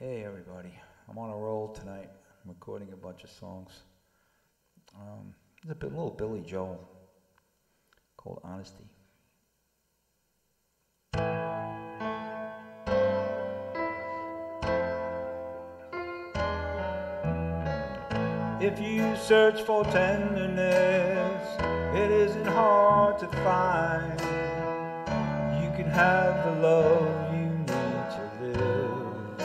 Hey everybody, I'm on a roll tonight. I'm recording a bunch of songs. There's a little Billy Joel called Honesty. If you search for tenderness, it isn't hard to find. You can have the love you need to live.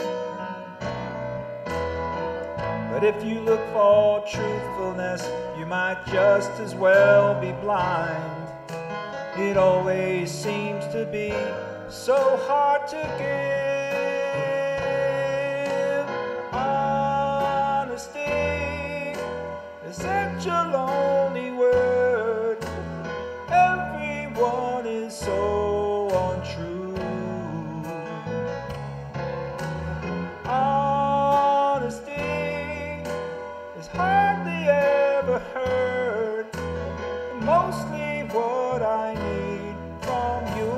But if you look for truthfulness, you might just as well be blind. It always seems to be so hard to give. Honesty is such a lonely word. Everyone is so untrue. Honesty is hardly ever heard. Mostly what I need from you.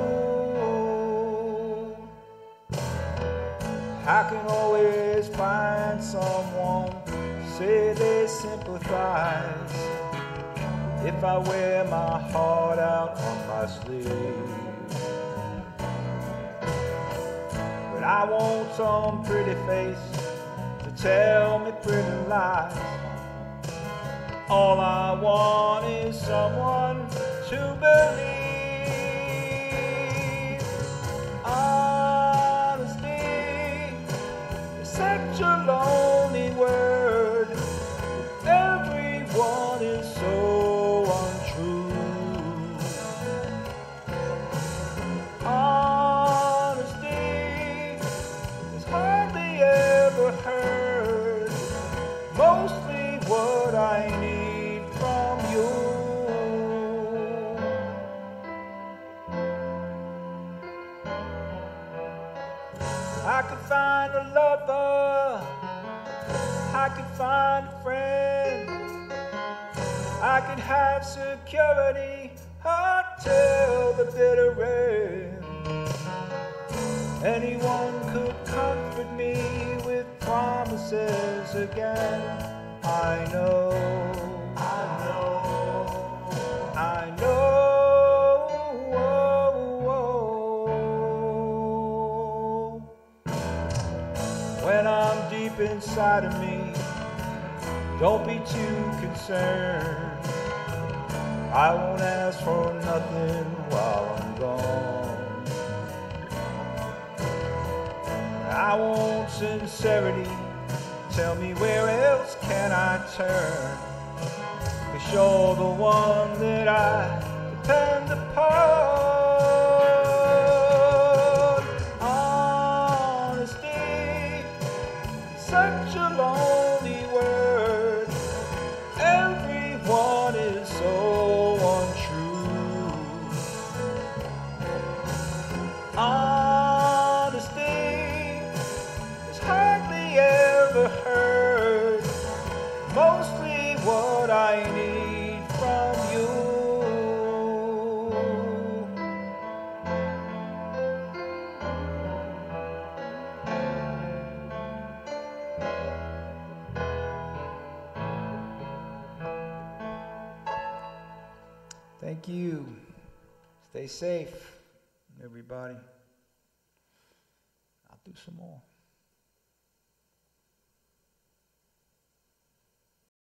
I can always find someone to say they sympathize if I wear my heart out on my sleeve. But I want some pretty face to tell me pretty lies. All I want is someone to believe. Honesty is such a lonely word. Everyone is so untrue. Honesty is hardly ever heard. Mostly what I need from you. I could find a lover, I could find a friend, I could have security until the bitter end. Anyone could comfort me with promises again. I know, I know, I know. When I'm deep inside of me, don't be too concerned. I won't ask for nothing while I'm gone. I want sincerity. Tell me where else can I turn? 'Cause you're the one that I depend upon. Honesty, such a lonely word. Everyone is so untrue. Honesty is hardly ever heard. Mostly what I need from you. Thank you. Stay safe, everybody. I'll do some more.